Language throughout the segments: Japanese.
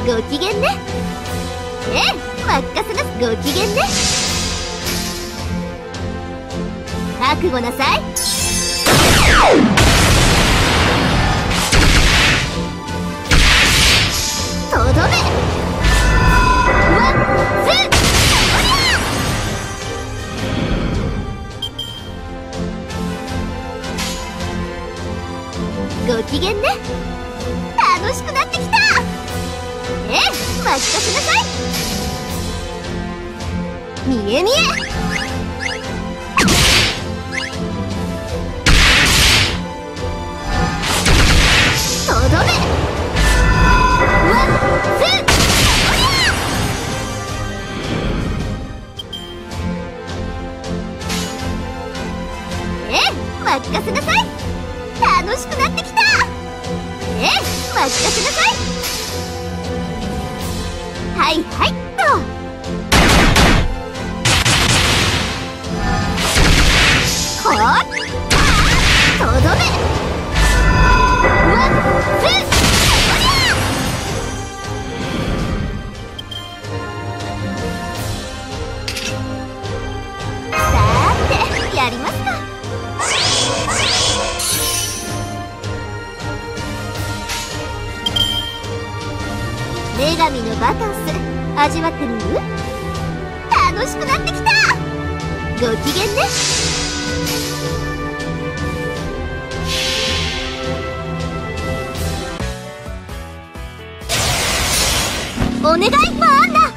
ご機嫌ね。任せな。ご機嫌ね。覚悟なさい。とどめ。ワンツー。ご機嫌ね。楽しくなってきた。任せなさい。見え見え。とどめ。ワンツー。任せなさい。楽しくなってきた。任せなさい。はいはいっと。ほっとどめ。ワンツー。さーてやりますか。女神のバカンス味わってみる？楽しくなってきた。ご機嫌ね。お願いワンダ。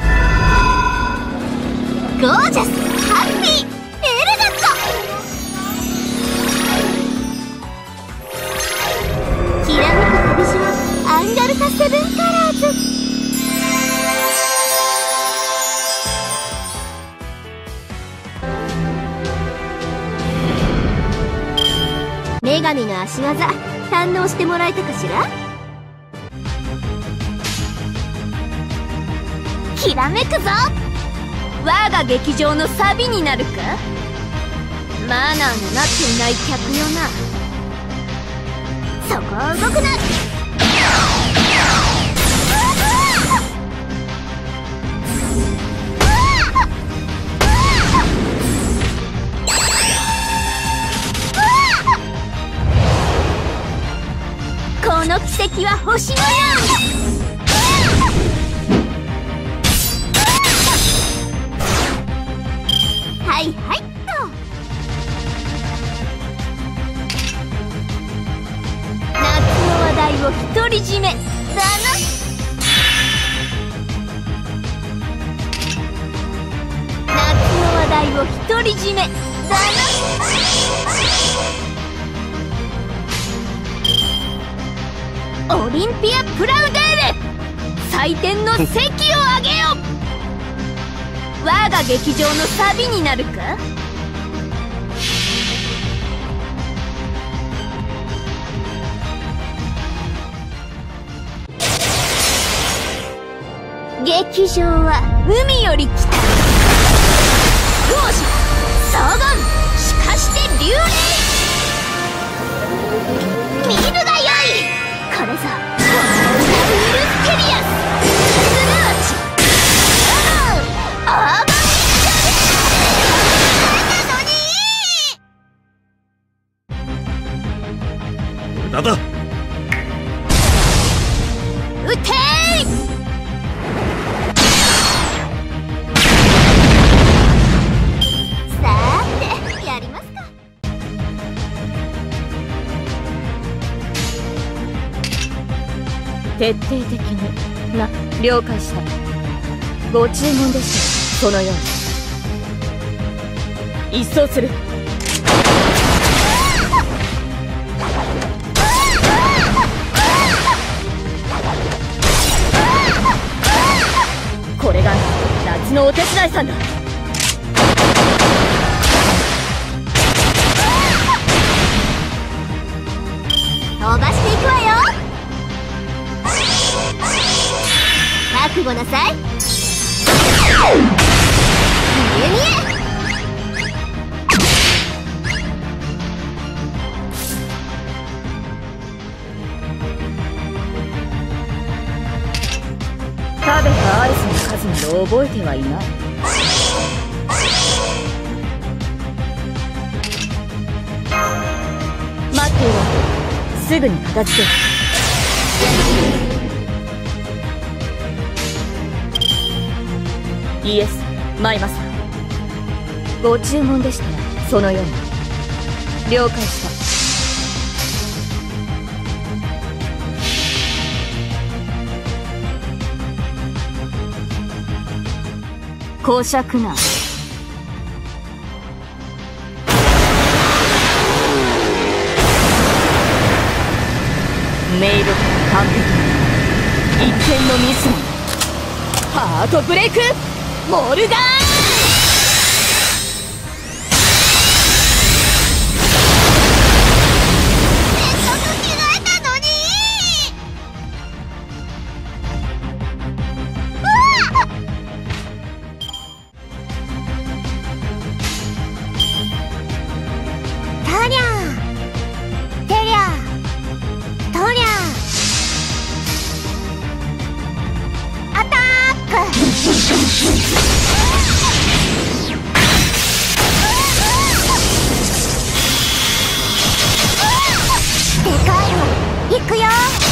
ゴージャス、ハッピー、エレガント。きらめく旅路はアンガルカセブンカラーズ。女神の足技堪能してもらえたかしら。きらめくぞ。我が劇場のサビになるか。マナーのなっていない客よな。そこは動くな。この奇跡は星のように。はいはいっと。夏の話題を独り占めだな。夏の話題を独り占めだな。オリンピア・プラウデーレ、祭典の席を上げよ。我が劇場のサビになるか。劇場は海より来た。王子荘厳、しかして流麗。見るがよい。これぞウィル・ステリアス、スルーチ、オーバーミッションなのに。 無駄だ。 撃てー。さーてやりますか。 徹底的にな。了解した。ご注文でした。そのように一掃する。これが夏のお手伝いさんだ。 飛ばしていくわよ。覚悟なさい。見え見え。 覚えてはいない。待っていろ。すぐに片付ける。イエス、マイマスター。ご注文でしたらそのように。了解した。公爵な。メイドから完璧に一点のミスも。ハートブレイクモルガン。 行くよ。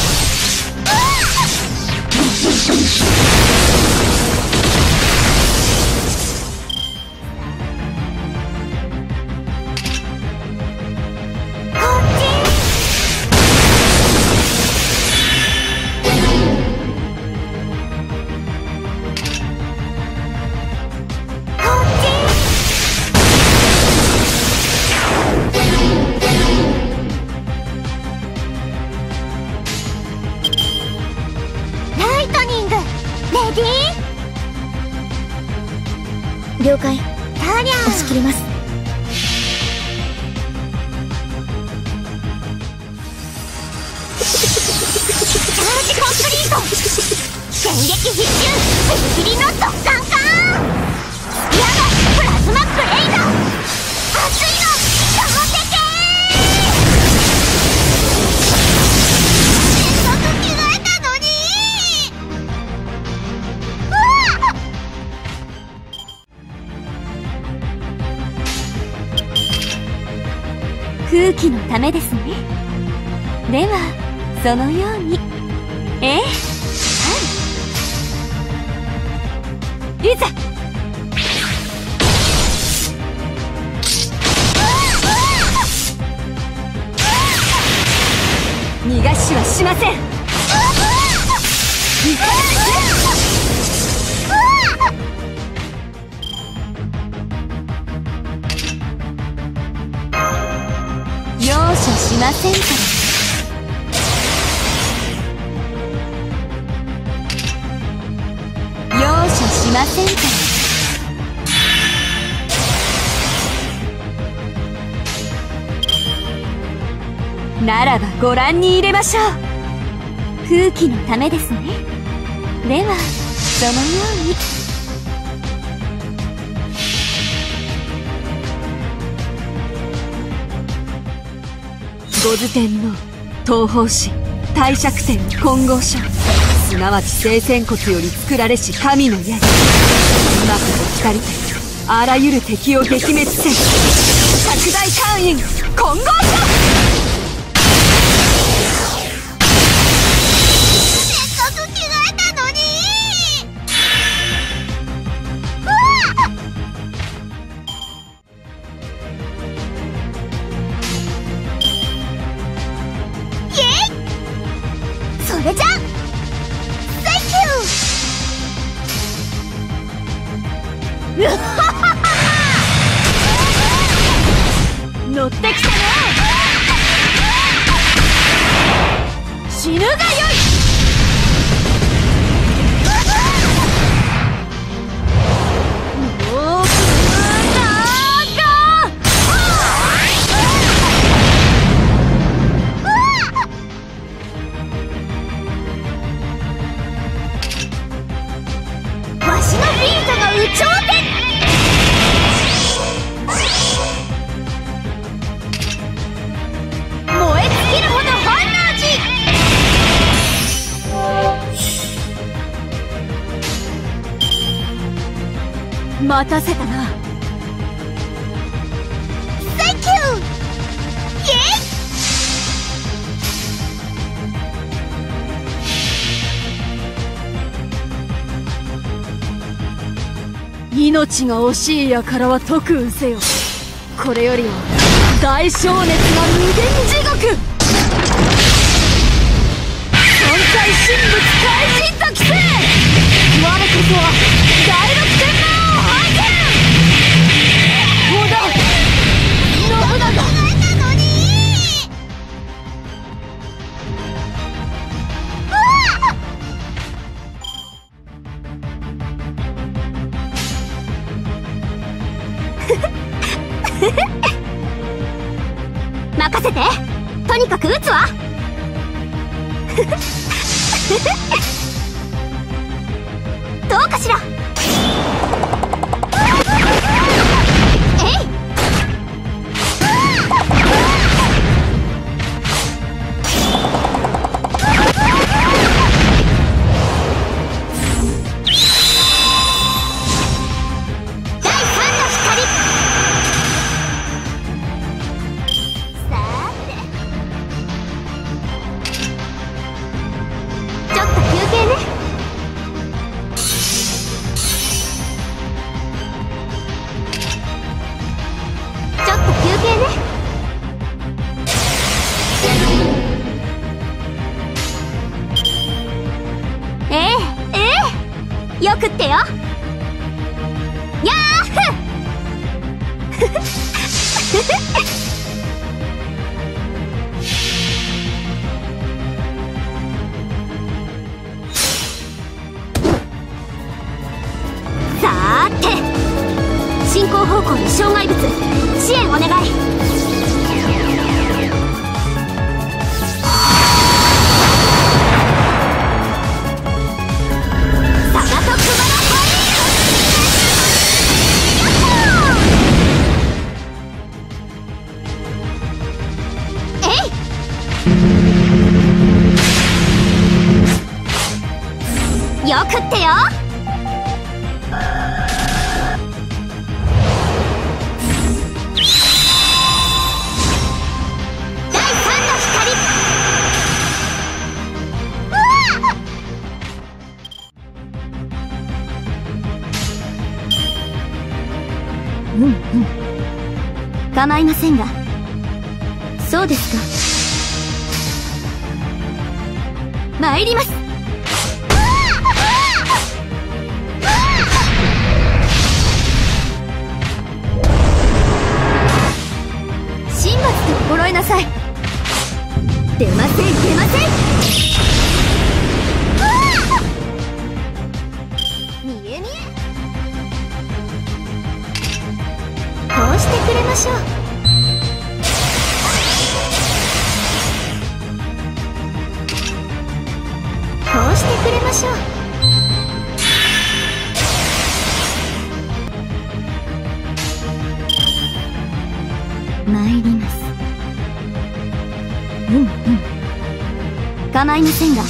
了解。 タリャー、 押し切ります。 チャージコンプリート。電撃必襲ギリギリの速乾感。スピアのプラズマブレイド。熱いの強敵。せっかく着替えたのに。 空気のためですね。ではそのように。はい、いざ。逃がしはしません。容赦しませんから。容赦しませんから。ならばご覧に入れましょう。空気のためですね。ではそのように。五頭天皇、東方神、帝釈天混合書、すなわち聖仙骨より作られし神の矢。今こそ光であらゆる敵を撃滅せん。拡大艦員混合書。 それじゃ Thank you 乗ってきたね。死ぬがよい。わしのビートが有頂天。燃え尽きるほど本能寺。 待たせたな。 センキュー。 命が惜しい輩は特運せよ。これよりは大消熱が無限地獄。存在神仏怪人ときせ。我こそは大六天魔王拝見。織田信長。 任せて。とにかく撃つわ。どうかしら。えい。第三の光。ちょっと休憩ね。ちょっと休憩ね。よくってよ。やーさーて、進行方向に障害物支援お願い。サガトクマラファイー。よくってよ。構いませんが。そうですか。参ります。神罰と心得なさい。出ません出ません。見え見え。こうしてくれましょう。こうしてくれましょう。参ります。構いませんが。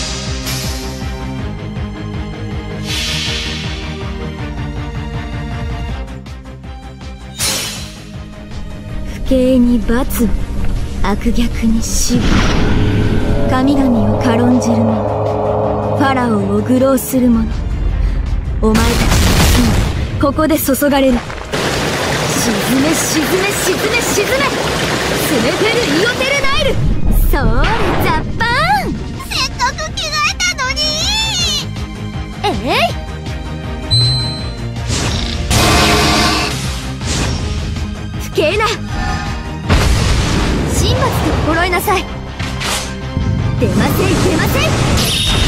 不敬に罰、悪逆に死。神々を軽んじる者、ファラオを愚弄する者、お前たちの血がここで注がれる。沈め沈め沈め沈め、スメペルイオテルナイル。そうザッパーン。せっかく着替えたのに。不敬な。神罰と心得なさい。出ません出ません。